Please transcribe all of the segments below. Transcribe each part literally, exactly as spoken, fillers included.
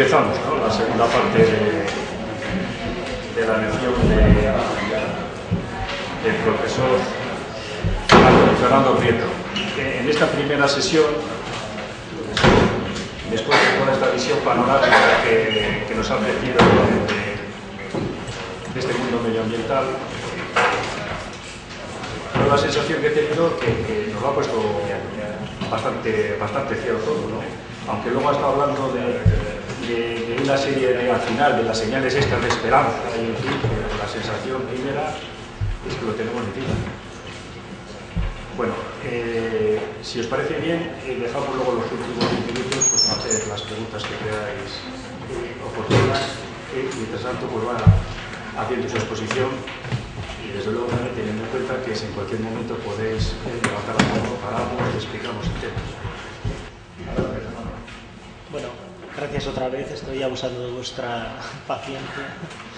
Empezamos, ¿no?, la segunda parte de, de la lección de, del profesor Fernando Prieto. En esta primera sesión, después de toda esta visión panorámica que, que nos ha ofrecido de, de este mundo medioambiental, tengo la sensación que he tenido que, que nos lo ha puesto bastante, bastante ciego todo, ¿no? Aunque luego ha estado hablando de, de, de una serie de, al final, de las señales estas de esperanza, y en fin, pero la sensación primera es que lo tenemos encima. Bueno, eh, si os parece bien, eh, dejamos luego los últimos veinte minutos pues, para hacer las preguntas que creáis eh, oportunas, eh, y mientras tanto pues va haciendo su exposición. Y desde luego también teniendo en cuenta que si en cualquier momento podéis eh, levantar la mano, paramos y explicamos el tema. Bueno, gracias otra vez, estoy abusando de vuestra paciencia.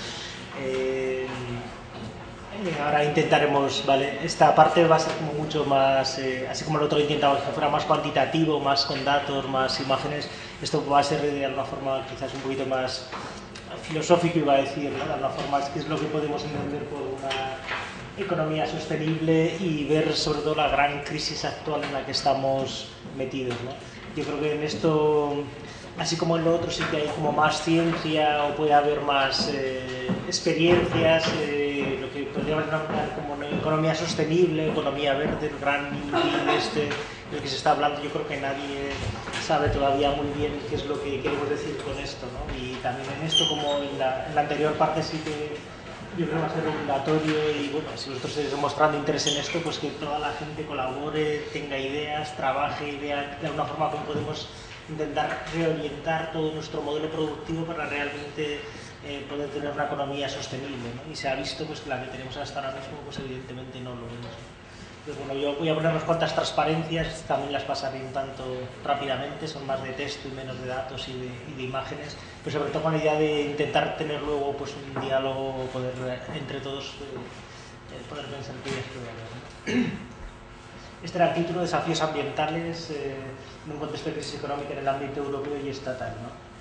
Eh, ahora intentaremos, ¿vale? Esta parte va a ser como mucho más, eh, así como el otro intentaba que fuera más cuantitativo, más con datos, más imágenes. Esto va a ser de alguna forma quizás un poquito más filosófico, iba a decir, ¿no? De alguna forma, qué es lo que podemos entender por una economía sostenible y ver sobre todo la gran crisis actual en la que estamos metidos, ¿no? Yo creo que en esto, así como en lo otro, sí que hay como más ciencia o puede haber más eh, experiencias, eh, lo que podríamos nombrar como una economía sostenible, economía verde, el gran inútil este del que se está hablando. Yo creo que nadie sabe todavía muy bien qué es lo que queremos decir con esto, ¿no? Y también en esto, como en la, en la anterior parte, sí que yo creo que va a ser obligatorio y bueno, si vosotros estáis mostrando interés en esto, pues que toda la gente colabore, tenga ideas, trabaje y vea de alguna forma cómo podemos intentar reorientar todo nuestro modelo productivo para realmente eh, poder tener una economía sostenible, ¿no? Y se ha visto pues que la que tenemos hasta ahora mismo, pues evidentemente no lo vemos. Pues bueno, yo voy a poner unas cuantas transparencias, también las pasaré un tanto rápidamente, son más de texto y menos de datos y de, y de imágenes, pero sobre todo con la idea de intentar tener luego pues, un diálogo, poder entre todos eh, poder pensar qué ideas puede haber, ¿no? Este era el título, Desafíos ambientales eh, en un contexto de crisis económica en el ámbito europeo y estatal,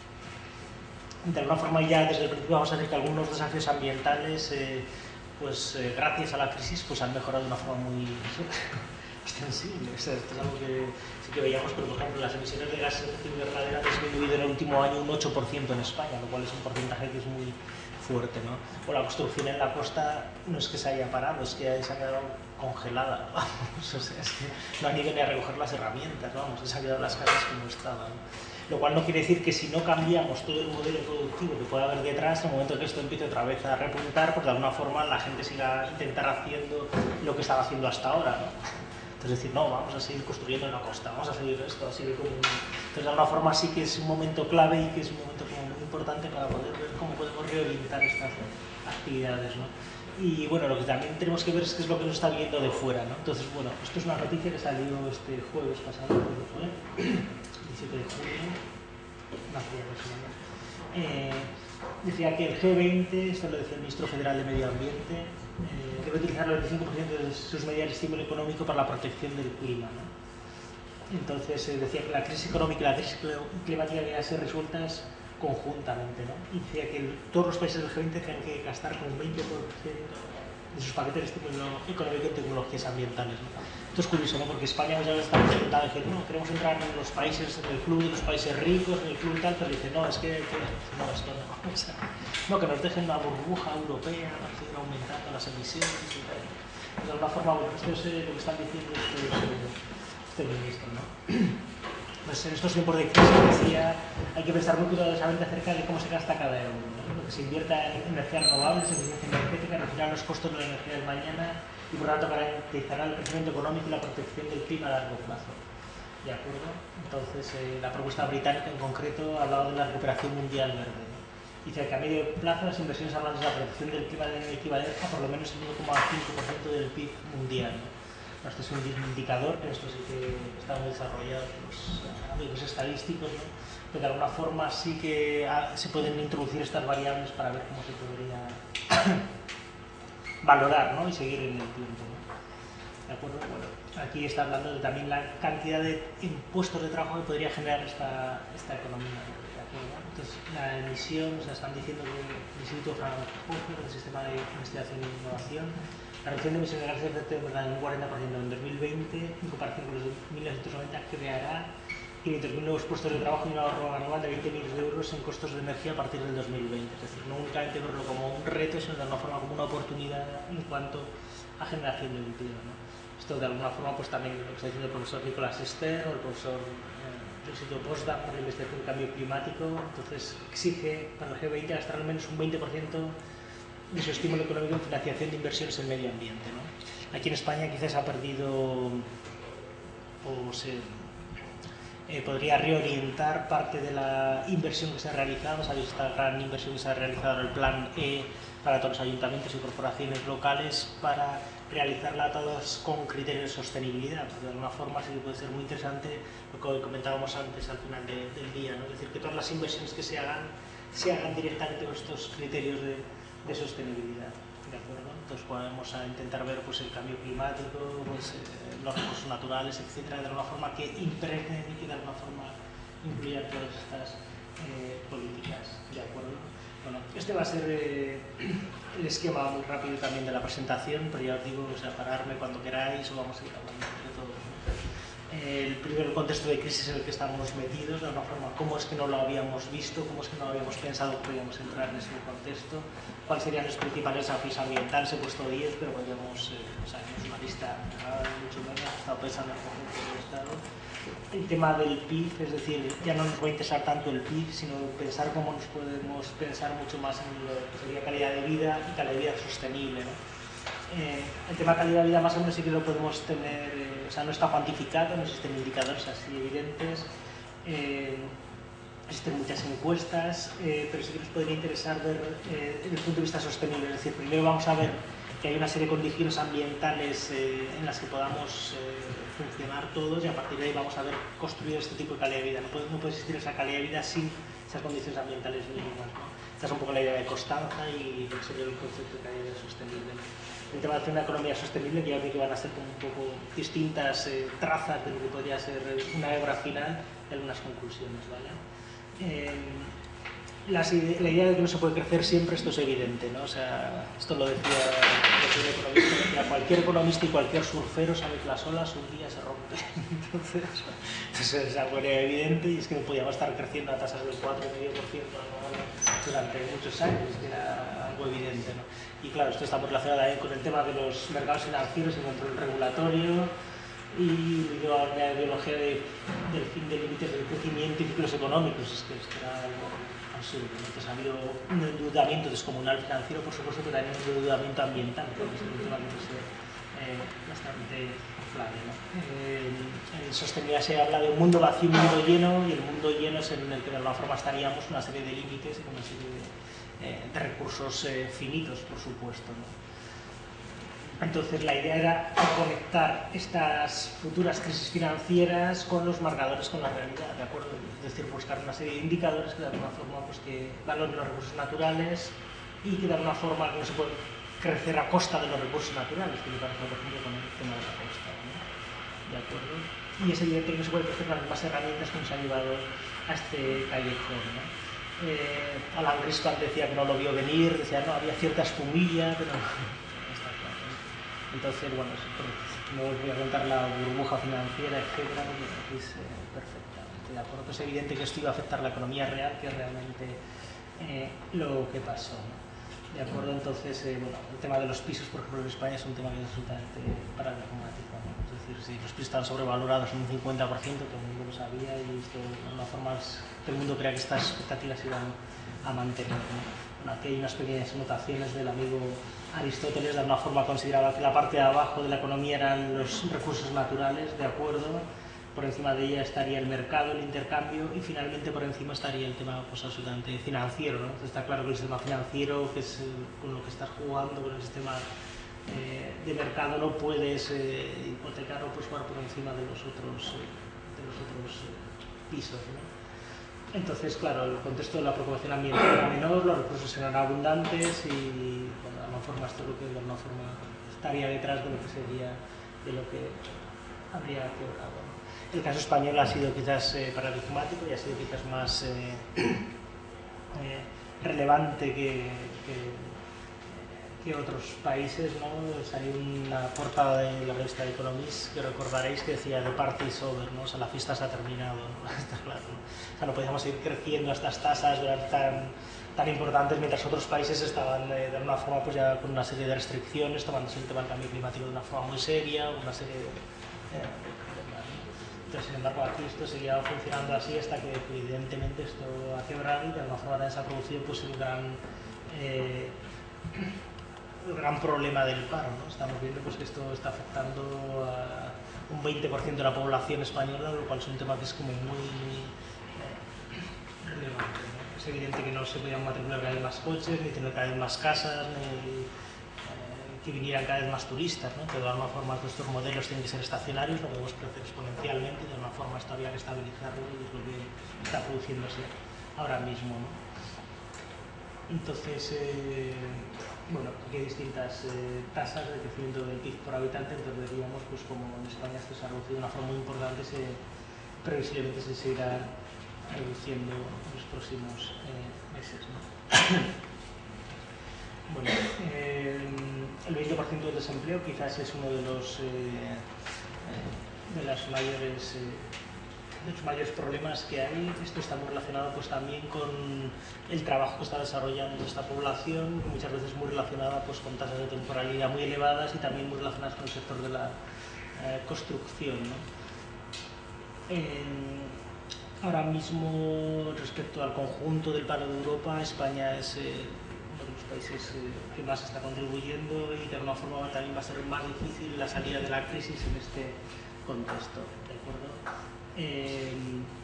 ¿no? De alguna forma ya desde el principio vamos a decir que algunos desafíos ambientales eh, pues eh, gracias a la crisis pues han mejorado de una forma muy extensible. O sea, esto es algo que sí que veíamos, pero por ejemplo las emisiones de gases de efecto invernadero han disminuido en el último año un ocho por ciento en España, lo cual es un porcentaje que es muy fuerte, ¿no? O la construcción en la costa no es que se haya parado, es que se ha quedado congelada, vamos, o sea, es que no han ido ni a recoger las herramientas, vamos, se han quedado las casas como estaban, ¿no? Lo cual no quiere decir que si no cambiamos todo el modelo productivo que pueda haber detrás, en el momento que esto empiece otra vez a repuntar, pues de alguna forma la gente siga intentar haciendo lo que estaba haciendo hasta ahora, ¿no? Entonces decir, no, vamos a seguir construyendo en la costa, vamos a seguir esto, así que como... Entonces de alguna forma sí que es un momento clave y que es un momento como muy importante para poder ver cómo podemos reorientar estas actividades, ¿no? Y bueno, lo que también tenemos que ver es qué es lo que nos está viendo de fuera, ¿no? Entonces, bueno, esto es una noticia que salió este jueves pasado, ¿cuándo fue? diecisiete de junio, no hacía dos semanas. Eh, decía que el G veinte, esto lo decía el ministro federal de Medio Ambiente, eh, debe utilizar el veinticinco por ciento de sus medidas de estímulo económico para la protección del clima, ¿no? Entonces eh, decía que la crisis económica y la crisis climática deben ser resueltas conjuntamente, ¿no? Y decía que el, todos los países del G veinte tienen que gastar con un veinte por ciento de sus paquetes de estímulo económico en tecnologías ambientales, ¿no? Esto es curioso, ¿no? Porque España ya está intentando decir, no, queremos entrar en los países, en el club de los países ricos, en el club y tal, pero dice, no, es que, que no, esto no, o sea, no, que nos dejen una burbuja europea para seguir aumentando las emisiones y tal. De alguna forma, bueno, esto es eh, lo que están diciendo este, este ministro, ¿no? Pues en estos tiempos de crisis, decía, hay que pensar muy cuidadosamente acerca de cómo se gasta cada euro, ¿no? Lo que se invierta en energías renovables, en eficiencia energética, reducirá los costos de la energía del mañana y por lo tanto garantizará el crecimiento económico y la protección del clima a largo plazo. ¿De acuerdo? Entonces, eh, la propuesta británica en concreto hablaba de la recuperación mundial verde, ¿no? Dice que a medio plazo las inversiones anuales de la protección del clima deben equivaler a por lo menos el uno coma cinco por ciento del P I B mundial, ¿no? Este es un indicador, pero esto sí que está muy desarrollado los amigos estadísticos, ¿no? Pero de alguna forma sí que se pueden introducir estas variables para ver cómo se podría valorar, ¿no? Y seguir en el tiempo, ¿no? ¿de acuerdo? Bueno, aquí está hablando de también la cantidad de puestos de trabajo que podría generar esta, esta economía, ¿de acuerdo? Entonces, la emisión, o sea, están diciendo que el Instituto Fraunhofer, el Sistema de Investigación e Innovación, la reducción de emisiones de gases de efecto invernadero en un cuarenta por ciento en dos mil veinte, en comparación con los de mil novecientos noventa, creará quinientos mil nuevos puestos de trabajo y un ahorro anual de veinte millones de euros en costos de energía a partir del dos mil veinte. Es decir, no únicamente verlo como un reto, sino de alguna forma como una oportunidad en cuanto a generación de empleo, ¿no? Esto de alguna forma pues también lo que está diciendo el profesor Nicolás Ester o el profesor eh, del Instituto Potsdam para la investigación del cambio climático. Entonces exige para el G veinte gastar al menos un veinte por ciento de su estímulo económico en financiación de inversiones en medio ambiente, ¿no? Aquí en España quizás ha perdido o se eh, podría reorientar parte de la inversión que se ha realizado. Sabéis, esta gran inversión que se ha realizado en el plan E para todos los ayuntamientos y corporaciones locales para realizarla todas con criterios de sostenibilidad, porque de alguna forma sí que puede ser muy interesante lo que comentábamos antes al final de, del día, ¿no? Es decir, que todas las inversiones que se hagan se hagan directamente con estos criterios de, de sostenibilidad, ¿de acuerdo? Entonces podemos intentar ver pues, el cambio climático, pues, eh, los recursos naturales, etcétera, de alguna forma que impregnen y que de alguna forma incluyan todas estas eh, políticas, ¿de acuerdo? Bueno, este va a ser eh, el esquema muy rápido también de la presentación, pero ya os digo, o sea, pararme cuando queráis o vamos a ir hablando de todo, ¿no? El primero contexto de crisis en el que estamos metidos, de alguna forma, cómo es que no lo habíamos visto, cómo es que no habíamos pensado que podíamos entrar en ese contexto, cuáles serían los principales desafíos ambientales. He puesto diez, pero podríamos, eh, o sea, no es una lista mucho menos, he estado pensando en el conjunto del Estado. El tema del P I B, es decir, ya no nos va a interesar tanto el P I B, sino pensar cómo nos podemos pensar mucho más en lo que sería calidad de vida y calidad de vida sostenible, ¿no? Eh, el tema de calidad de vida más o menos sí que lo podemos tener, eh, o sea, no está cuantificado, no existen indicadores así evidentes, eh, existen muchas encuestas, eh, pero sí que nos podría interesar ver eh, desde el punto de vista sostenible. Es decir, primero vamos a ver que hay una serie de condiciones ambientales eh, en las que podamos eh, funcionar todos, y a partir de ahí vamos a ver construir este tipo de calidad de vida. No puede, no puede existir esa calidad de vida sin esas condiciones ambientales mínimas, ¿no? Esta es un poco la idea de Constanza y el sería el concepto de calidad de vida sostenible. El tema de hacer una economía sostenible, que ya creo que van a ser como un poco distintas eh, trazas de lo que podría ser una obra final y algunas conclusiones, ¿vale? Eh, las ide la idea de que no se puede crecer siempre, esto es evidente, ¿no? O sea, esto lo decía, decía el economista, decía, cualquier economista y cualquier surfero sabe que las olas un día se rompen. Entonces, entonces es algo evidente, y es que no podíamos estar creciendo a tasas del cuatro coma cinco por ciento durante muchos años, que era algo evidente, ¿no? Y claro, esto está muy relacionado ahí con el tema de los mercados financieros y control regulatorio y la ideología de, del fin de límites del crecimiento y ciclos económicos. Es que esto era algo absurdo. Entonces ha habido un endeudamiento descomunal financiero, por supuesto, pero también un endeudamiento ambiental, que es un tema que es eh, bastante clave, ¿no? Eh, en sostenibilidad se habla de un mundo vacío y un mundo lleno, y el mundo lleno es en el que de alguna forma estaríamos una serie de límites y una serie de Eh, de recursos eh, finitos, por supuesto, ¿no? Entonces la idea era conectar estas futuras crisis financieras con los marcadores, con la realidad, ¿de acuerdo? Es decir, buscar una serie de indicadores que de alguna forma pues, que valoren los recursos naturales y que de alguna forma no se puede crecer a costa de los recursos naturales, que me parece, por ejemplo, con el tema de la costa, ¿no? ¿De acuerdo? Y es evidente que no se puede crecer con las mismas herramientas que nos han llevado a este callejón, ¿no? Eh, Alan Greenspan decía que no lo vio venir, decía no, había cierta espumilla, pero está claro, ¿no? Entonces, bueno, no os voy a contar la burbuja financiera, etcétera, porque es eh, perfectamente de acuerdo. Es evidente que esto iba a afectar la economía real, que es realmente eh, lo que pasó, ¿no? De acuerdo, entonces, eh, bueno, el tema de los pisos, por ejemplo, en España es un tema que es absolutamente paradigmático, ¿no? Es decir, si los pisos están sobrevalorados en un cincuenta por ciento, todo el mundo lo sabía, y esto de alguna forma todo el mundo creía que estas expectativas se iban a mantener, ¿no? Bueno, aquí hay unas pequeñas anotaciones del amigo Aristóteles. De alguna forma consideraba que la parte de abajo de la economía eran los recursos naturales, de acuerdo, por encima de ella estaría el mercado, el intercambio, y finalmente por encima estaría el tema pues, absolutamente financiero, ¿no? Entonces está claro que el sistema financiero, que es eh, con lo que estás jugando, con el sistema eh, de mercado, no puedes eh, hipotecar o pues, jugar por encima de los otros, eh, de los otros eh, pisos, ¿no? Entonces, claro, el contexto de la preocupación ambiental era menor, los recursos eran abundantes y, bueno, de alguna forma, esto es lo que de alguna forma estaría detrás de lo que sería de lo que habría quebrado, ¿no? El caso español ha sido quizás eh, paradigmático y ha sido quizás más eh, eh, relevante que, que, que otros países, ¿no? Salió una portada de la revista Economist que recordaréis que decía "The party is over", ¿no? O sea, la fiesta se ha terminado, ¿no? Está claro, ¿no? O sea, no podíamos seguir creciendo a estas tasas durante tan, tan importantes mientras otros países estaban eh, de alguna forma pues ya con una serie de restricciones, tomándose el tema del cambio climático de una forma muy seria, una serie de... Eh, sin embargo, aquí esto seguía funcionando así hasta que evidentemente esto ha quebrado y de alguna forma también se ha producido pues, el, gran, eh, el gran problema del paro, ¿no? Estamos viendo pues, que esto está afectando a un veinte por ciento de la población española, lo cual es un tema que es como muy, muy eh, relevante, ¿no? Es evidente que no se podían matricular cada vez más coches, ni tener cada vez más casas, ni que vinieran cada vez más turistas, ¿no? Que de alguna forma estos modelos tienen que ser estacionarios, no podemos crecer exponencialmente, de alguna forma esto había que estabilizarlo y es lo que está produciéndose ahora mismo, ¿no? Entonces, eh, bueno, aquí hay distintas eh, tasas de crecimiento del P I B por habitante, entonces veríamos pues, como en España esto se ha reducido de una forma muy importante, se, previsiblemente se seguirá reduciendo en los próximos eh, meses, ¿no? Bueno, eh, el veinte por ciento del desempleo quizás es uno de los, eh, de las mayores, eh, de los mayores problemas que hay. Esto está muy relacionado pues, también con el trabajo que está desarrollando esta población, muchas veces muy relacionada pues, con tasas de temporalidad muy elevadas y también muy relacionadas con el sector de la eh, construcción, ¿no? Eh, ahora mismo, respecto al conjunto del paro de Europa, España es eh, países eh, que más está contribuyendo y de alguna forma también va a ser más difícil la salida de la crisis en este contexto, ¿de acuerdo? Eh,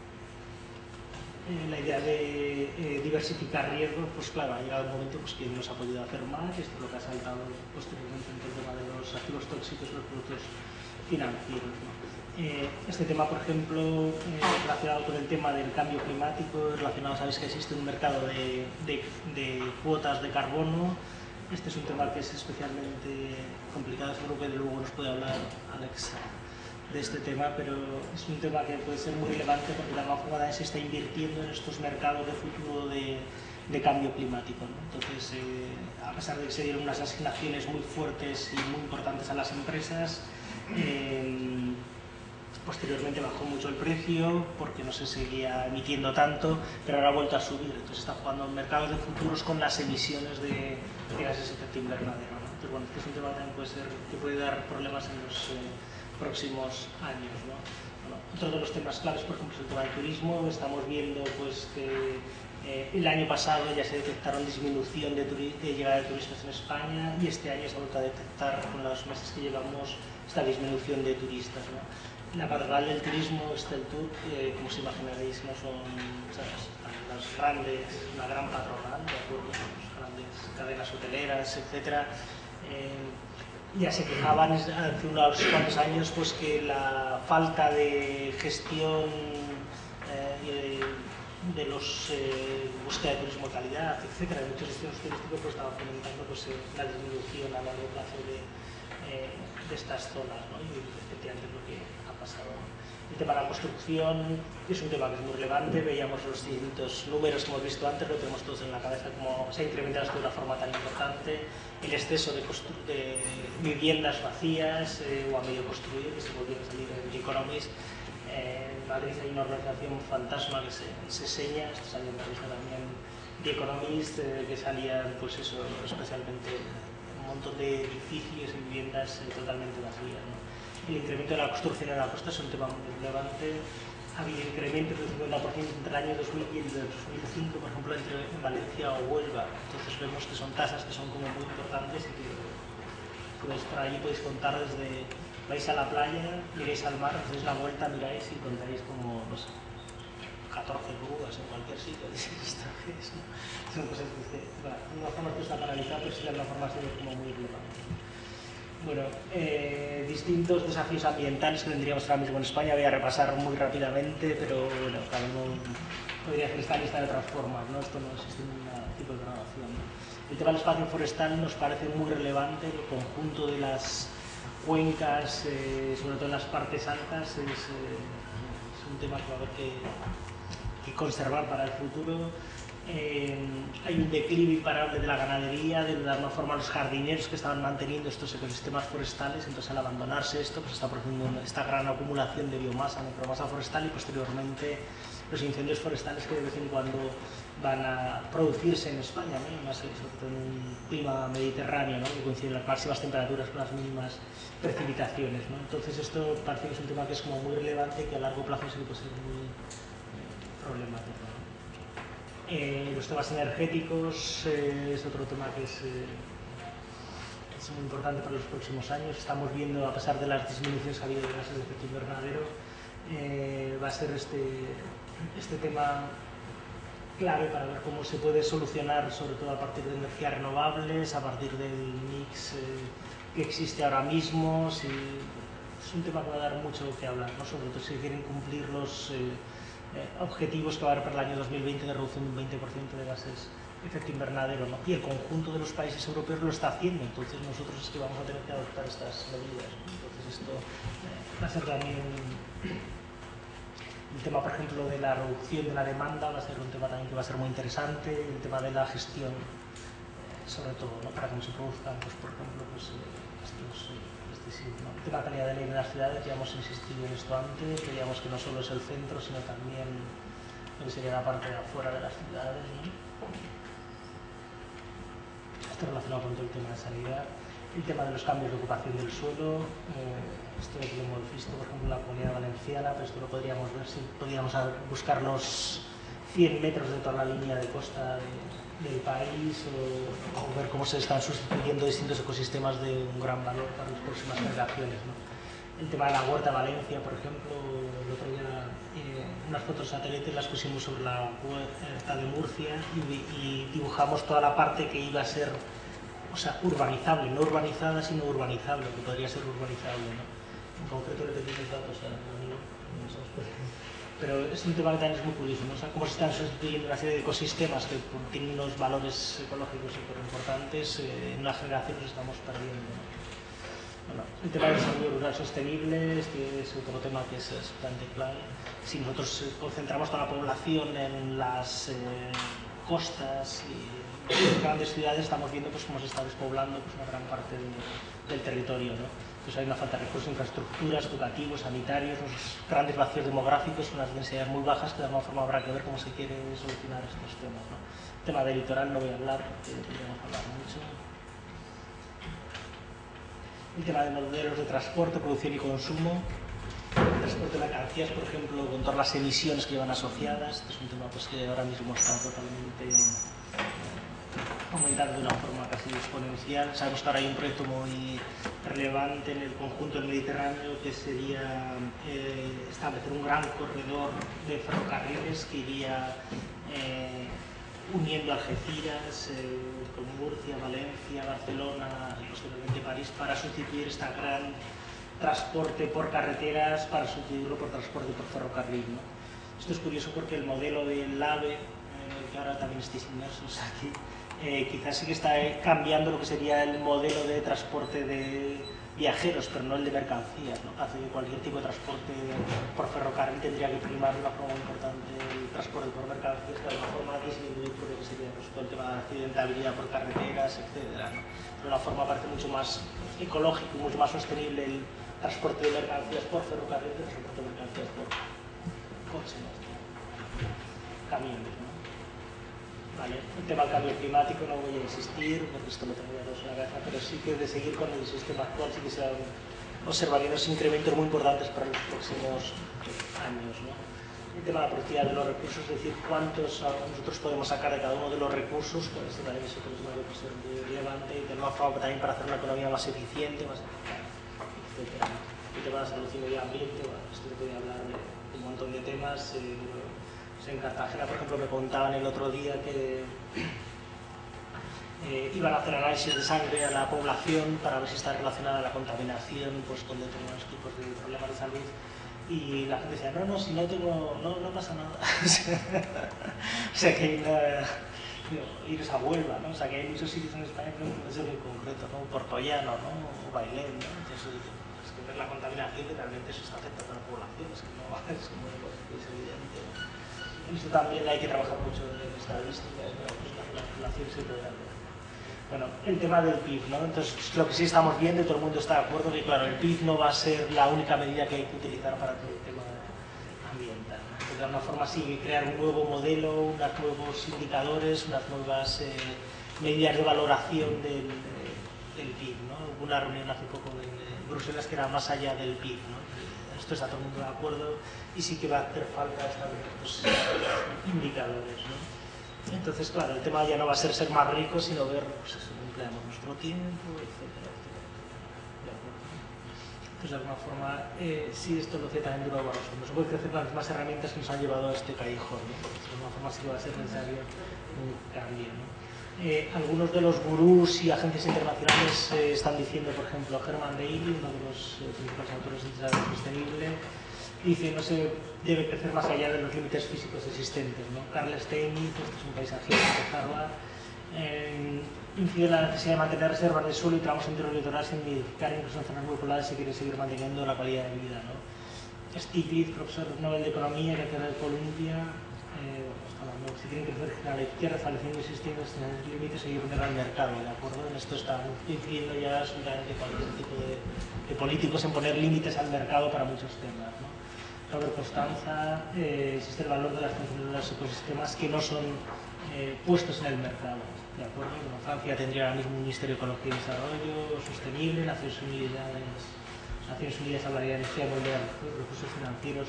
eh, la idea de eh, diversificar riesgos, pues claro, ha llegado el momento pues, que no se ha podido hacer más, esto es lo que ha saltado posteriormente en el tema de los activos tóxicos y los productos financieros, ¿no? Eh, este tema, por ejemplo, eh, relacionado con el tema del cambio climático, relacionado, sabéis que existe un mercado de, de, de cuotas de carbono. Este es un tema que es especialmente complicado, seguro que luego nos puede hablar Alex de este tema, pero es un tema que puede ser muy relevante porque de alguna forma se está invirtiendo en estos mercados de futuro de, de cambio climático, ¿no? Entonces, eh, a pesar de que se dieron unas asignaciones muy fuertes y muy importantes a las empresas, eh, posteriormente bajó mucho el precio porque no se seguía emitiendo tanto, pero ahora ha vuelto a subir. Entonces está jugando en mercados de futuros con las emisiones de, de gases de efecto invernadero, ¿no? Entonces, bueno, este es un tema que también puede, ser, que puede dar problemas en los eh, próximos años, ¿no? Bueno, otro de los temas claves, por ejemplo, es el tema del turismo. Estamos viendo pues, que eh, el año pasado ya se detectaron disminución de, de llegada de turistas en España y este año se ha vuelto a detectar, con los meses que llevamos, esta disminución de turistas, ¿no? La patronal del turismo, Esteltur, eh, como os imaginaréis, no son, ¿sabes?, las grandes, una gran patronal, de acuerdo, las grandes cadenas hoteleras, etcétera. Eh, ya se quejaban hace unos cuantos años pues, que la falta de gestión eh, de los eh, búsqueda de turismo de calidad, etcétera, de muchos destinos turísticos pues, estaba fomentando pues, la disminución a largo plazo de, eh, de estas zonas, ¿no? Y efectivamente es lo que ha pasado. El tema de la construcción es un tema que es muy relevante, veíamos los distintos números que hemos visto antes, lo tenemos todos en la cabeza, como se ha incrementado esto de una forma tan importante, el exceso de, de viviendas vacías eh, o a medio construir, que se volvieron a salir en The Economist. Eh, en Madrid hay una organización fantasma que se, se seña, esto salió en la revista también The Economist, eh, que salían, pues eso, especialmente un montón de edificios y viviendas eh, totalmente vacías, ¿no? El incremento de la construcción en la costa es un tema muy relevante. Ha habido incrementos del cincuenta por ciento entre el año dos mil y el dos mil cinco, por ejemplo, entre en Valencia o Huelva. Entonces vemos que son tasas que son como muy importantes y que pues, por allí podéis contar desde vais a la playa, miráis al mar, os dais la vuelta, miráis y contáis como, no sé, catorce grúas en cualquier sitio. Son cosas que, bueno, de una forma que está paralizada, pero sí de una forma ha sido como muy relevante. Bueno, eh, distintos desafíos ambientales que tendríamos ahora mismo en España, voy a repasar muy rápidamente, pero bueno, cada uno podría hacer esta lista de otras formas, ¿no? Esto no existe ningún tipo de grabación, ¿no? El tema del espacio forestal nos parece muy relevante, el conjunto de las cuencas, eh, sobre todo en las partes altas, es, eh, es un tema que va a haber que, que conservar para el futuro. Eh, hay un declive imparable de la ganadería, de alguna forma los jardineros que estaban manteniendo estos ecosistemas forestales, entonces al abandonarse esto, pues está produciendo esta gran acumulación de biomasa, micromasa forestal, y posteriormente los incendios forestales que de vez en cuando van a producirse en España, ¿no? Además, sobre todo en un clima mediterráneo, ¿no? Que coinciden las máximas temperaturas con las mínimas precipitaciones, ¿no? Entonces esto parece que es un tema que es como muy relevante y que a largo plazo sí puede ser muy eh, problemático, ¿no? Eh, los temas energéticos eh, es otro tema que es, eh, es muy importante para los próximos años. Estamos viendo, a pesar de las disminuciones que ha habido de gases de efecto invernadero, eh, va a ser este, este tema clave para ver cómo se puede solucionar, sobre todo a partir de energías renovables, a partir del mix eh, que existe ahora mismo. Si, es un tema que va a dar mucho que hablar, ¿no? Sobre todo si quieren cumplir los eh, eh, objetivos que va a haber para el año dos mil veinte de reducción de un veinte por ciento de gases de efecto invernadero, ¿no? Y el conjunto de los países europeos lo está haciendo, entonces nosotros es que vamos a tener que adoptar estas medidas, ¿no? Entonces esto eh, va a ser también el tema, por ejemplo, de la reducción de la demanda, va a ser un tema también que va a ser muy interesante, el tema de la gestión, eh, sobre todo, ¿no? Para que no se produzcan, pues, por ejemplo, pues, eh, estos, eh, este sí, ¿no? El tema de calidad del aire en las ciudades, ya hemos insistido en esto antes, veíamos que no solo es el centro, sino también lo que sería la parte de afuera de las ciudades, ¿no? Esto relacionado con todo el tema de sanidad. El tema de los cambios de ocupación del suelo, eh, esto lo hemos visto, por ejemplo, en la Comunidad Valenciana, pero esto lo podríamos ver si podríamos buscar los cien metros de toda la línea de costa de, del país, o, o ver cómo se están sustituyendo distintos ecosistemas de un gran valor para las próximas generaciones, ¿no? El tema de la Huerta Valencia, por ejemplo, el otro día eh, unas fotos satélites las pusimos sobre la Huerta de Murcia y, y dibujamos toda la parte que iba a ser, o sea, urbanizable, no urbanizada, sino urbanizable, que podría ser urbanizable, ¿no? En concreto le pedimos datos a amigo, pero es un tema que también es muy curioso, ¿no? O sea, cómo se están sustituyendo una serie de ecosistemas que tienen unos valores ecológicos súper importantes, eh, en una generación nos estamos perdiendo, ¿no? Bueno, el tema del desarrollo rural sostenible, este es otro tema que es bastante clave. Si nosotros concentramos toda la población en las eh, costas y en grandes ciudades, estamos viendo pues, cómo se está despoblando pues, una gran parte de, del territorio, ¿no? Pues hay una falta de recursos, infraestructuras, educativos, sanitarios, los grandes vacíos demográficos, unas densidades muy bajas que de alguna forma habrá que ver cómo se quiere solucionar estos temas, ¿no? El tema del litoral no voy a hablar, porque podríamos hablar mucho. El tema de modelos de transporte, producción y consumo, el transporte de mercancías, por ejemplo, con todas las emisiones que llevan asociadas. Este es un tema pues, que ahora mismo está totalmente aumentando de una forma casi exponencial. Sabemos que ahora hay un proyecto muy relevante en el conjunto del Mediterráneo que sería eh, establecer un gran corredor de ferrocarriles que iría eh, uniendo Algeciras, eh, con Murcia, Valencia, Barcelona y posteriormente París, para sustituir este gran transporte por carreteras, para sustituirlo por transporte por ferrocarril, ¿no? Esto es curioso porque el modelo del AVE, eh, que ahora también estáis inmersos aquí, eh, quizás sí que está cambiando lo que sería el modelo de transporte de viajeros, pero no el de mercancías, ¿no? Hace que cualquier tipo de transporte por ferrocarril tendría que primar de una forma muy importante el transporte por mercancías, que de alguna forma disminuir por lo que sería pues, todo el tema de accidentabilidad por carreteras, etcétera, ¿no? De una forma parece mucho más ecológico y mucho más sostenible el transporte de mercancías por ferrocarril que el transporte de mercancías por coche, ¿no? Camiones, ¿no? Vale. El tema del cambio climático no voy a insistir, porque esto lo tengo ya todos en la cabeza, pero sí que de seguir con el sistema actual sí que se observarían unos incrementos muy importantes para los próximos años, ¿no? El tema de la productividad de los recursos, es decir, cuántos nosotros podemos sacar de cada uno de los recursos, pues esto también es otro tema que puede ser muy relevante y de alguna forma también para hacer una economía más eficiente, más eficaz, etcétera. El tema de la salud y medio ambiente, bueno, esto se puede hablar de, de un montón de temas. Eh, En Cartagena, por ejemplo, me contaban el otro día que eh, iban a hacer análisis de sangre a la población para ver si está relacionada la contaminación pues, con determinados tipos de problemas de salud. Y la gente decía, no, no, si no tengo, no, no pasa nada. O sea que hay una, iros a Huelva, ¿no? O sea, que hay muchos sitios en España que no puede ser muy concreto, ¿no? Portollano, ¿no? O Bailén, ¿no? Entonces, es que ver la contaminación que realmente eso está afectando a la población, es que no es como es evidente, ¿no? Y esto también hay que trabajar mucho en estadísticas, ¿no? Pues la, la población se puede hacer. Bueno, el tema del P I B, ¿no? Entonces, lo que sí estamos viendo y todo el mundo está de acuerdo que, claro, el P I B no va a ser la única medida que hay que utilizar para todo el tema ambiental, ¿no? Entonces, de alguna forma sí crear un nuevo modelo, unos nuevos indicadores, unas nuevas eh, medidas de valoración del, del P I B, ¿no? Hubo una reunión hace poco en Bruselas que era más allá del P I B, ¿no? Esto está todo el mundo de acuerdo y sí que va a hacer falta establecer estos indicadores, ¿no? Entonces, claro, el tema ya no va a ser ser más ricos, sino ver pues, eso, empleamos nuestro tiempo, etcétera, etcétera. Entonces, de alguna forma, eh, sí, esto lo hace también de nuevo a nosotros. No se puede crecer con las mismas herramientas que nos han llevado a este callejón, ¿no? De alguna forma sí que va a ser necesario un cambio, ¿no? Eh, algunos de los gurús y agencias internacionales eh, están diciendo, por ejemplo, Herman Daly, uno de los eh, principales autores del desarrollo sostenible, dice no se debe crecer más allá de los límites físicos existentes, ¿no? Carl Steinitz, este es un paisajista de Harvard, eh, incide en la necesidad de mantener reservas de suelo y tramos interlitoral sin modificar incluso en zonas muy pobladas si quiere seguir manteniendo la calidad de vida, ¿no? Stiglitz, profesor Nobel de Economía, que hace de Columbia, eh, bueno, está hablando, si tienen que crecer a la izquierda, estableciendo existentes límites y poner al mercado, ¿de acuerdo? En esto está incidiendo ya absolutamente cualquier tipo de, de políticos en poner límites al mercado para muchos temas, ¿no? Robert Costanza, eh, existe el valor de las funciones de los ecosistemas que no son eh, puestos en el mercado, ¿de acuerdo? Bueno, Francia tendría ahora mismo un Ministerio de Ecología y Desarrollo Sostenible, Naciones Unidas, Naciones Unidas hablaría de energía mundial, recursos financieros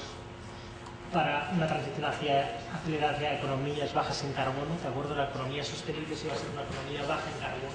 para una transición hacia, acelerada hacia economías bajas en carbono, ¿de acuerdo? La economía sostenible se va a ser una economía baja en carbono,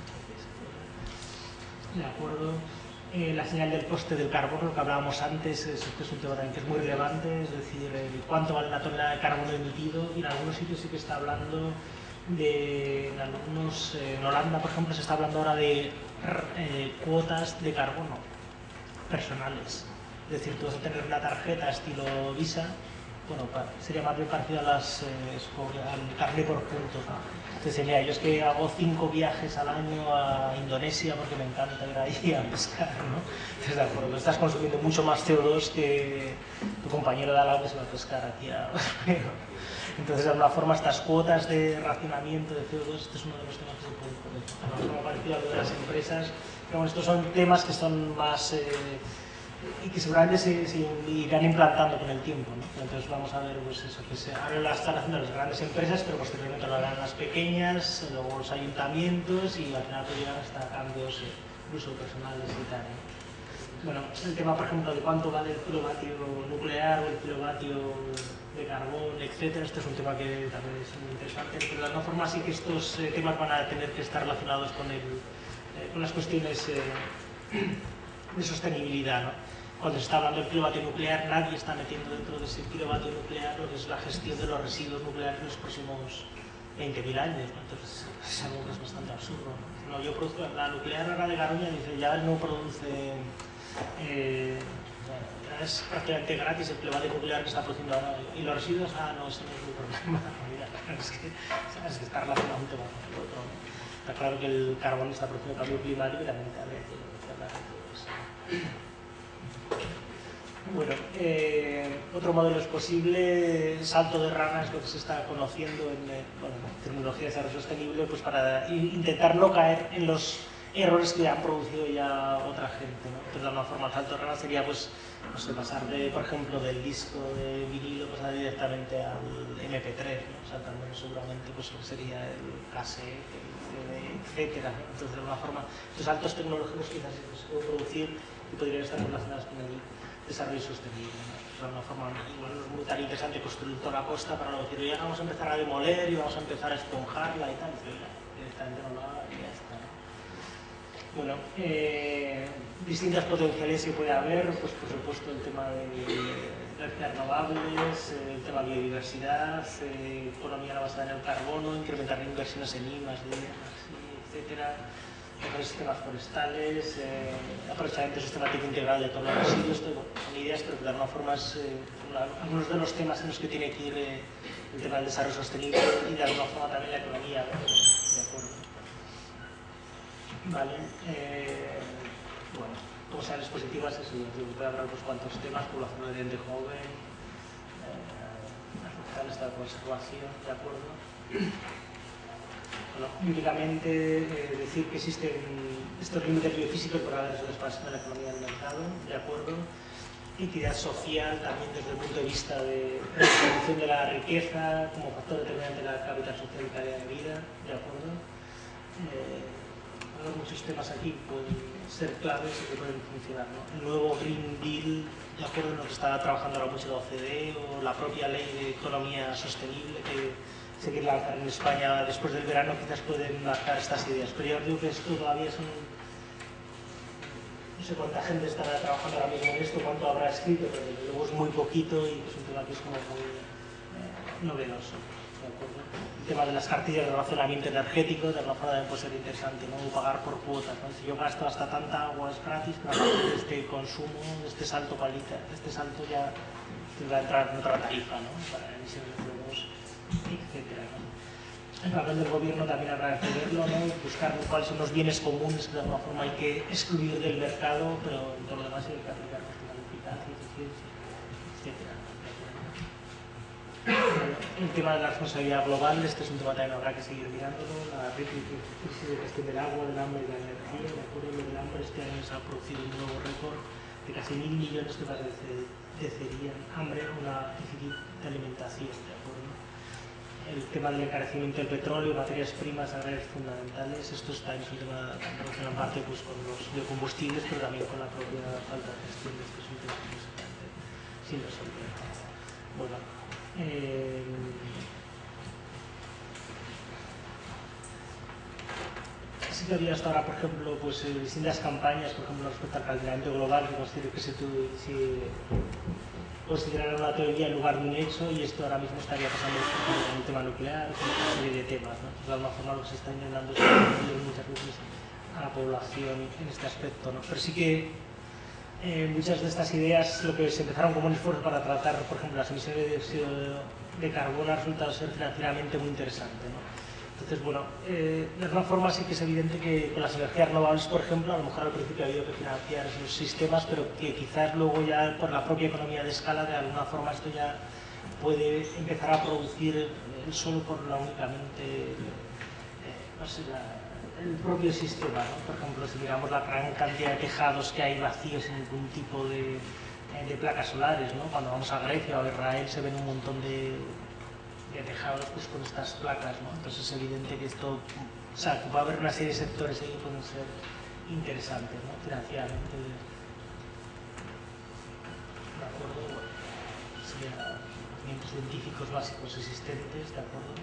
¿de acuerdo? Eh, la señal del coste del carbono, lo que hablábamos antes, es, este es un tema también que es muy relevante, es decir, eh, cuánto vale una tonelada de carbono emitido, y en algunos sitios sí que está hablando de, en algunos, eh, en Holanda, por ejemplo, se está hablando ahora de eh, cuotas de carbono personales. Es decir, tú vas a tener una tarjeta estilo Visa, bueno, sería más bien parecido a las, eh, al carnet por puntos, ¿no? Entonces, mira, yo es que hago cinco viajes al año a Indonesia porque me encanta ir ahí a pescar, ¿no? Entonces, de acuerdo, estás consumiendo mucho más C O dos que tu compañero de al lado que se va a pescar aquí a... Entonces, de alguna forma, estas cuotas de racionamiento de C O dos, este es uno de los temas que se puede poner. De alguna forma parecido a lo de las empresas, pero bueno, estos son temas que son más... Eh, y que seguramente se, se irán implantando con el tiempo, ¿no? Entonces vamos a ver pues eso, que se, ahora la están haciendo las grandes empresas, pero posteriormente lo harán las pequeñas, luego los ayuntamientos y al final pues llegan hasta cambios eh, incluso personales y tal, ¿no? Bueno, el tema por ejemplo de cuánto vale el kilovatio nuclear o el kilovatio de carbón, etcétera, este es un tema que también es muy interesante, pero de alguna forma sí que estos eh, temas van a tener que estar relacionados con, el, eh, con las cuestiones eh, de sostenibilidad, ¿no? Cuando se está hablando del kilovatio nuclear, nadie está metiendo dentro de ese kilovatio nuclear lo que es la gestión de los residuos nucleares en los próximos veinte mil años, ¿no? Entonces es algo que es bastante absurdo, ¿no? No, yo produzco, la nuclear ahora de Garoña dice, ya no produce, eh, ya es prácticamente gratis el kilovatio nuclear que está produciendo ahora, y los residuos, ah, no, ese no es mi problema, es que, es que está relacionado un tema con el otro, ¿no? Está claro que el carbón está produciendo cambio climático y también habría que hablar de todo eso. Bueno, eh, otro modelo es posible, salto de rana es lo que se está conociendo en, eh, bueno, en terminología de desarrollo sostenible, pues para intentar no caer en los errores que han producido ya otra gente, ¿no? Entonces, de alguna forma, el salto de rana sería, pues, no sé, pasar de, por ejemplo, del disco de vinilo, pasar directamente al eme pe tres, ¿no? Saltando seguramente, pues, lo que sería el cassette, el ce de, etcétera, ¿no? Entonces, de alguna forma, estos saltos tecnológicos quizás se pueden producir y podrían estar relacionados con el desarrollo sostenible, ¿no? De alguna forma, igual no es muy tan interesante construir toda la costa para luego decir, ya vamos a empezar a demoler y vamos a empezar a esponjarla y tal, y ya, directamente no lo haga y ya está, ¿no? Bueno, eh, distintas potencialidades que puede haber, pues por supuesto el tema de energías renovables, el tema de biodiversidad, eh, economía basada en el carbono, incrementar inversiones en I, más D, etcétera. mejores sistemas forestales, eh, aprovechamiento sistemático integral de todos los residuos, todo, son ideas, pero de alguna forma es eh, una, algunos de los temas en los que tiene que ir eh, el tema del desarrollo sostenible y de alguna forma también la economía, ¿no? De acuerdo. Vale, eh, bueno, como sean dispositivas, eso, voy a hablar unos cuantos temas, población de joven, eh, esta conservación, ¿de acuerdo? Bueno, únicamente eh, decir que existen estos límites biofísicos por la expansión de la economía del mercado, ¿de acuerdo? Equidad social también desde el punto de vista de la distribución de la riqueza como factor determinante de la capital social y calidad de vida, ¿de acuerdo? Eh, muchos temas aquí pueden ser claves y que pueden funcionar, ¿no? El nuevo Green Deal, de acuerdo, en lo que está trabajando ahora mucho la O C D E o la propia ley de economía sostenible que se quiere lanzar en España después del verano, quizás pueden marcar estas ideas, pero yo creo que esto todavía son... No sé cuánta gente estará trabajando ahora mismo en esto, cuánto habrá escrito, pero luego es muy poquito y es un tema que es como muy eh, novedoso. ¿De acuerdo? El tema de las cartillas de racionamiento energético, de alguna forma puede ser interesante, ¿no? Pagar por cuotas, ¿no? Si yo gasto hasta tanta agua es gratis, pero a partir de este consumo, de este salto palita, de este salto ya tendrá que entrar en otra tarifa, ¿no? Para emisiones de C O dos, etcétera, ¿no? El papel del gobierno también habrá que verlo, ¿no? Buscar cuáles son los bienes comunes que de alguna forma hay que excluir del mercado, pero en todo lo demás hay que aplicar cuestiones de eficacia, eficiencia, etcétera. El tema de la responsabilidad global, este es un tema también habrá que seguir mirándolo, la crisis de gestión del agua, del hambre y de la energía. De acuerdo, lo del hambre este año se ha producido un nuevo récord de casi mil millones que padecerían hambre o una déficit de alimentación. De acuerdo. El tema del encarecimiento del petróleo, materias primas, agrarias fundamentales, esto está en un tema relacionado en parte pues, con los biocombustibles, pero también con la propia falta de gestión de estos últimos sin resolver. Bueno, Eh, sí que había hasta ahora, por ejemplo, pues, eh, distintas campañas, por ejemplo, respecto al calentamiento global, que considero que se, tu, se considerara una teoría en lugar de un hecho, y esto ahora mismo estaría pasando con el tema nuclear, con una serie de temas, ¿no? Entonces, de alguna forma lo que se está intentando es muchas veces a la población en este aspecto, ¿no? Pero sí que Eh, muchas de estas ideas, lo que se empezaron como un esfuerzo para tratar, por ejemplo, las emisiones de dióxido de carbono, ha resultado ser financieramente muy interesante, ¿no? Entonces, bueno, eh, de alguna forma sí que es evidente que con las energías renovables, por ejemplo, a lo mejor al principio ha habido que financiar esos sistemas, pero que quizás luego ya por la propia economía de escala, de alguna forma esto ya puede empezar a producir eh, solo por la únicamente, eh, no sé, la, el propio sistema, ¿no? Por ejemplo, si miramos la gran cantidad de tejados que hay vacíos sin ningún tipo de, de placas solares, ¿no? Cuando vamos a Grecia o a Israel se ven un montón de, de tejados pues, con estas placas, ¿no? Entonces es evidente que esto, o sea, que va a haber una serie de sectores ahí que pueden ser interesantes, ¿no? Financieramente. ¿De acuerdo? Bueno, serían conocimientos científicos básicos existentes, ¿de acuerdo?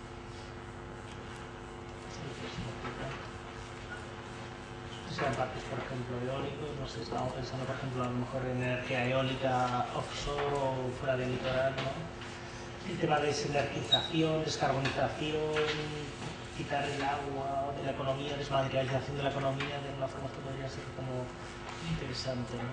Sean parques, por ejemplo, eólicos, no sé, estamos pensando, por ejemplo, a lo mejor en energía eólica offshore o fuera del litoral, ¿no? El tema de desenergización, descarbonización, quitar el agua de la economía, desmaterialización de la economía, de una forma que podría ser como interesante, ¿no?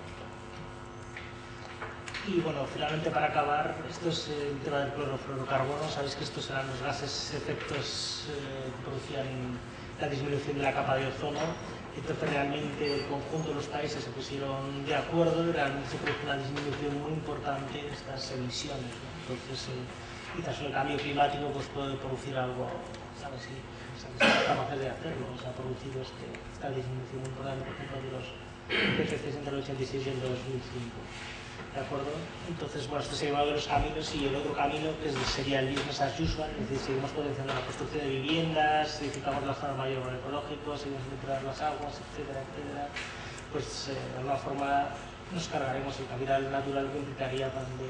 Y bueno, finalmente para acabar, esto es el tema del clorofluorocarbono. Sabéis que estos eran los gases efectos eh, que producían la disminución de la capa de ozono. Entonces realmente el conjunto de los países se pusieron de acuerdo y realmente se produjo una disminución muy importante de estas emisiones, ¿no? Entonces eh, quizás el cambio climático pues, puede producir algo, ¿sabes? Si somos capaces de hacerlo. Se ha producido este, esta disminución muy importante, por ejemplo, de los P F Cs entre el ochenta y seis y el dos mil cinco. ¿De acuerdo? Entonces, bueno, esto sería uno de los caminos, y el otro camino que sería el business as usual, es decir, seguimos potenciando la construcción de viviendas, edificamos las zonas mayores agroecológicos, seguimos depurando las aguas, etcétera, etcétera. Pues eh, de alguna forma nos cargaremos el capital natural que implicaría pan de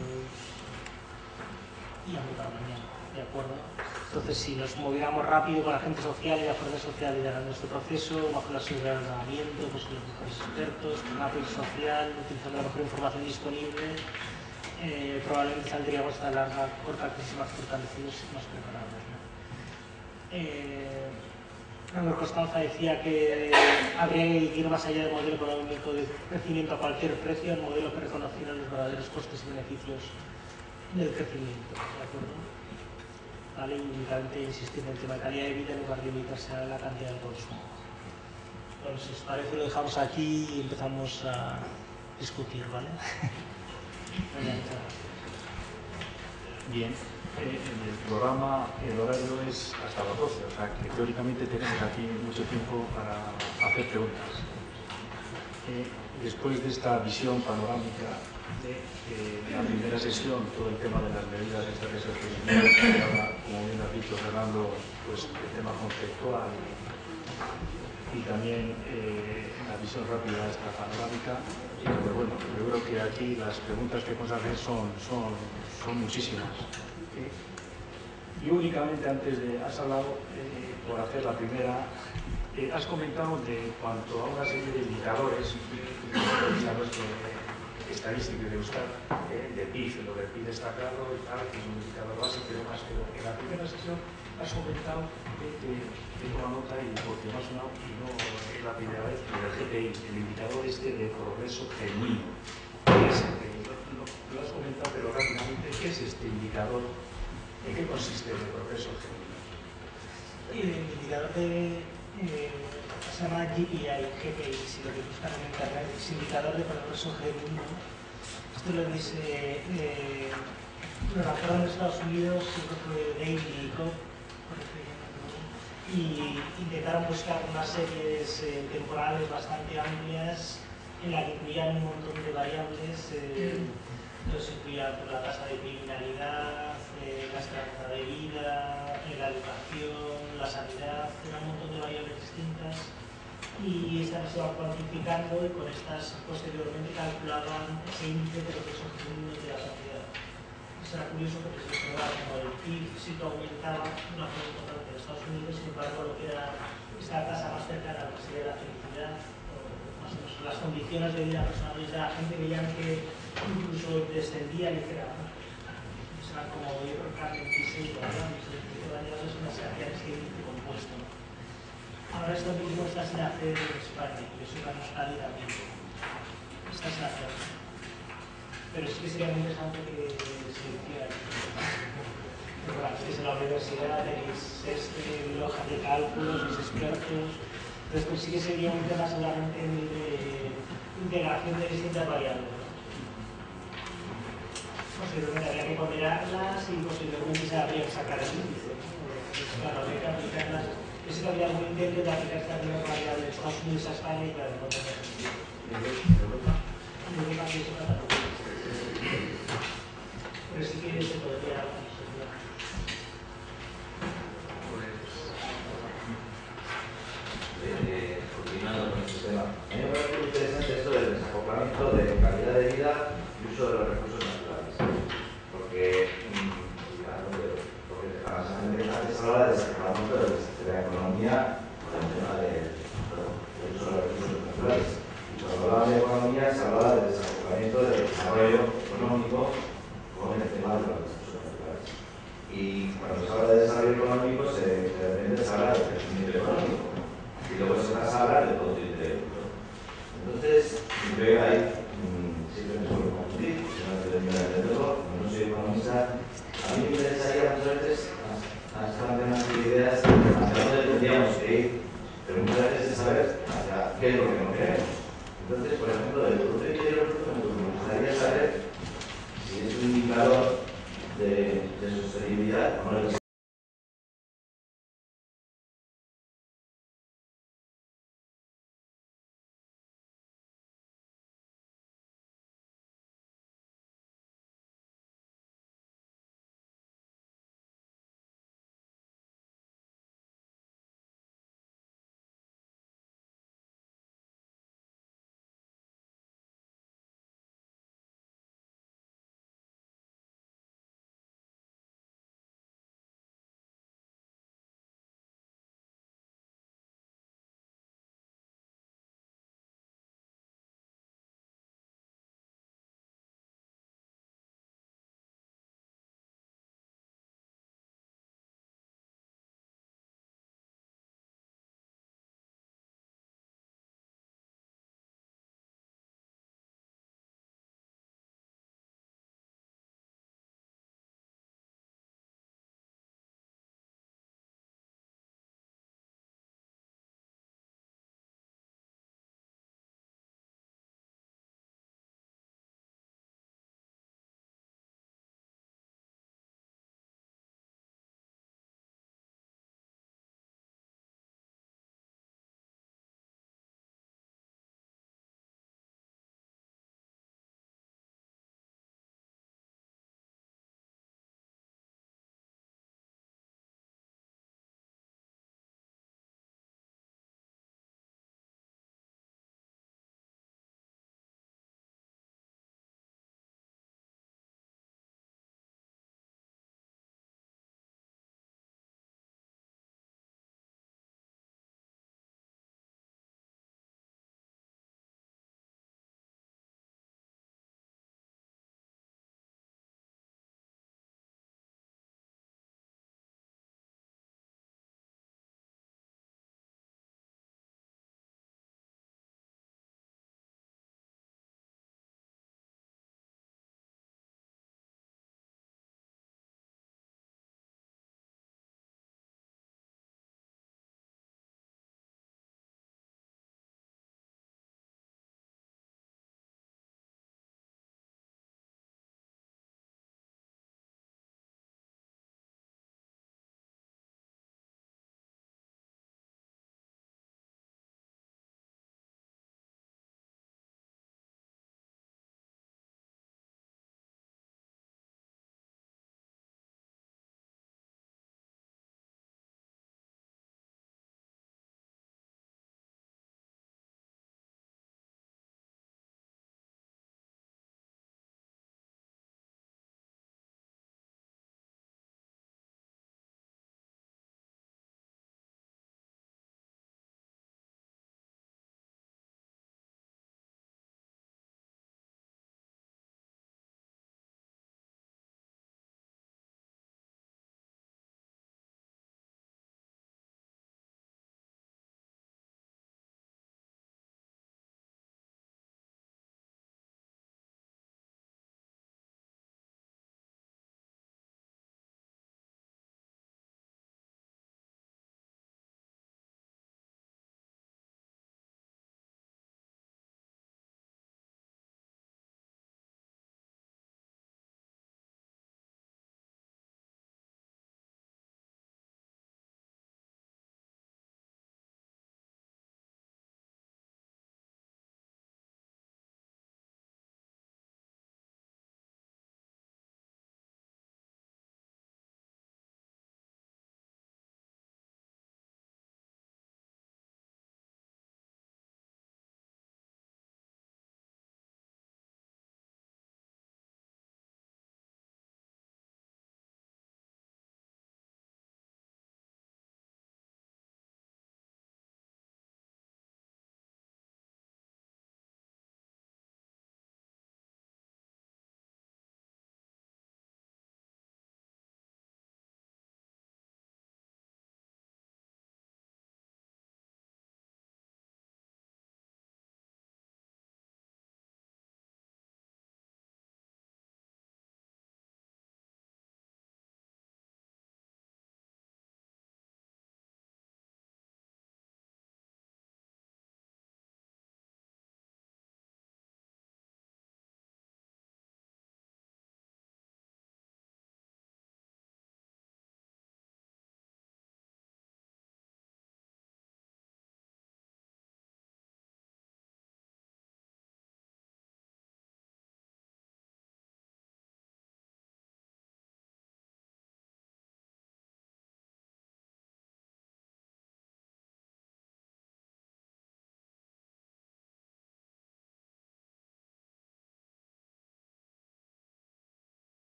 y hambre para mañana. ¿De acuerdo? Entonces, si nos moviéramos rápido con la gente social y la fuerza social liderando este proceso, bajo la seguridad del ordenamiento, pues los mejores expertos, con apoyo social, utilizando la mejor información disponible, eh, probablemente saldríamos de esta larga, corta crisis más fortalecidos y más preparados, ¿no? Eh, Fernando Costanza decía que habría que ir más allá del modelo económico de crecimiento a cualquier precio, el modelo que reconociera los verdaderos costes y beneficios del crecimiento, ¿de acuerdo? Vale, y únicamente insistir en el tema de calidad de vida en lugar de limitarse a la cantidad de consumo. Entonces, si os parece, lo dejamos aquí y empezamos a discutir, ¿vale? Bien, eh, en el programa el horario es hasta las doce, o sea que teóricamente tenemos aquí mucho tiempo para hacer preguntas. Eh, después de esta visión panorámica de eh, la primera sesión, todo el tema de las medidas estas de sostenimiento, y ahora, como bien ha dicho Fernando, pues el tema conceptual y también eh, la visión rápida de esta panorámica. Pero bueno, yo creo que aquí las preguntas que podemos hacer son, son, son muchísimas. ¿Eh? Y únicamente antes de, has hablado, eh, por hacer la primera, eh, has comentado de cuanto a una serie de indicadores, indicadores que, estadísticos de Eustat, eh, de P I B, lo del P I B está claro y tal, que es un indicador básico y demás, pero en la primera sesión has comentado que tengo una nota y porque me ha sonado, y no es la primera vez, pero el G P I, el indicador este de progreso genuino. ¿Qué es este? Lo, lo, lo has comentado, pero rápidamente, ¿qué es este indicador? ¿En qué consiste el progreso genuino? El indicador de, eh, se llama G P I, G P I, si lo que buscan en internet, es indicador de progreso genuino. Esto lo dice, eh, lo lanzaron en Estados Unidos, creo que fue Daily Cop, y intentaron buscar unas series eh, temporales bastante amplias en la que incluían un montón de variables. Eh, entonces incluía la tasa de criminalidad, eh, la esperanza de vida, eh, la educación, la sanidad, era un montón de variables distintas, y estas se iban cuantificando y con estas posteriormente calculaban ese índice de progreso genuino de la sociedad. Será curioso porque se observaba como el P I B sí que aumentaba de una forma importante en Estados Unidos, sin embargo lo que era esta tasa más cercana a lo que sería la felicidad, o más o menos las condiciones de vida personales de la gente, veían que incluso descendía ligeramente. O sea, como yo creo que eran veintiséis variables, veinticinco variables, unas que hacían este índice compuesto. Ahora esto mismo está sin hacer en España, y eso lo hemos también. Está sin hacer. Pero sí que sería muy interesante que se hiciera. Bueno, estáis en la universidad, tenéis este, hojas de cálculos, los expertos. Entonces, pues sí que sería un tema seguramente de integración de distintas variables. Posiblemente habría que ponderarlas y posiblemente se habría que sacar el índice. Pues, claro, habría que aplicarlas. Ese que habría algún intento de aplicar esta primera variable de Estados Unidos a España y claro, no tener sentido. ¿En Europa? En Europa sí se trata. Pero sí que se podría observar. Eh, continuando con este tema. A mí me parece muy interesante esto del desacoplamiento de calidad de vida y uso de los recursos naturales. Porque, mmm, porque antes hablaba de desacoplamiento de, de la economía con el tema del de uso de los recursos naturales. Y cuando hablaba de economía se hablaba de desacoplamiento del desarrollo económico con el tema de los recursos naturales. Y cuando se habla de desarrollo económico, se, de repente se habla de crecimiento económico. Y luego se pasa a hablar de Producto Interior Bruto. Entonces, yo creo que ahí mmm, siempre me suelo confundir, si no termino de entenderlo, como no soy economista, a mí me interesaría muchas veces hacer unas ideas hacia dónde tendríamos que ir, pero muchas veces es saber hacia qué es lo que no queremos. Entonces, por ejemplo, del Producto Interior Bruto me gustaría saber si es un indicador de, de sostenibilidad o no es